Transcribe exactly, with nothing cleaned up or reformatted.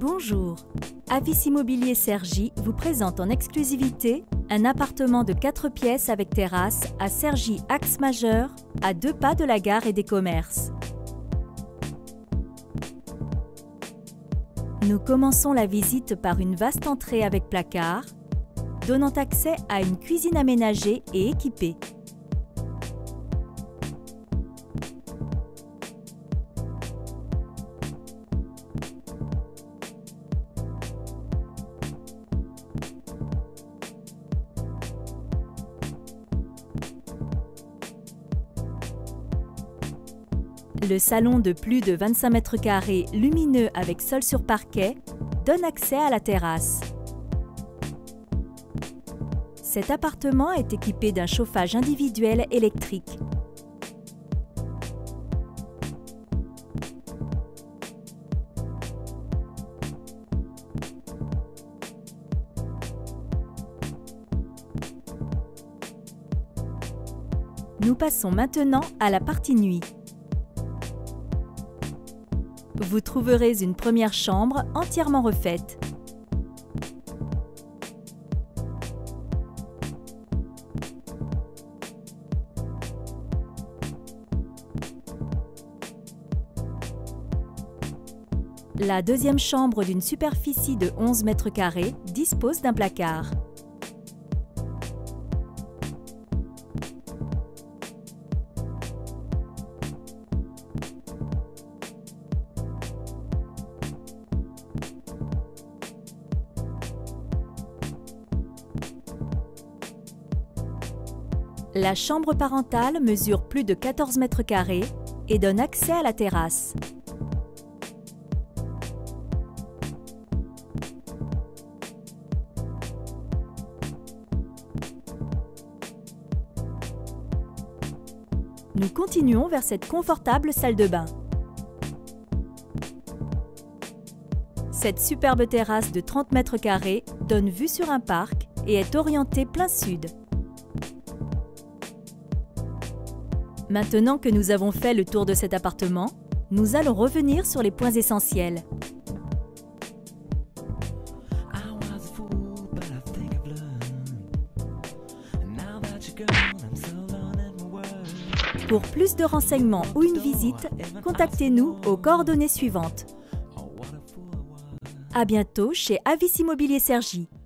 Bonjour, Avis Immobilier Cergy vous présente en exclusivité un appartement de quatre pièces avec terrasse à Cergy Axe Majeur, à deux pas de la gare et des commerces. Nous commençons la visite par une vaste entrée avec placard, donnant accès à une cuisine aménagée et équipée. Le salon de plus de vingt-cinq mètres carrés lumineux avec sol sur parquet donne accès à la terrasse. Cet appartement est équipé d'un chauffage individuel électrique. Nous passons maintenant à la partie nuit. Vous trouverez une première chambre entièrement refaite. La deuxième chambre d'une superficie de onze mètres carrés dispose d'un placard. La chambre parentale mesure plus de quatorze mètres carrés et donne accès à la terrasse. Nous continuons vers cette confortable salle de bain. Cette superbe terrasse de trente mètres carrés donne vue sur un parc et est orientée plein sud. Maintenant que nous avons fait le tour de cet appartement, nous allons revenir sur les points essentiels. Pour plus de renseignements ou une visite, contactez-nous aux coordonnées suivantes. À bientôt chez Avis Immobilier Cergy.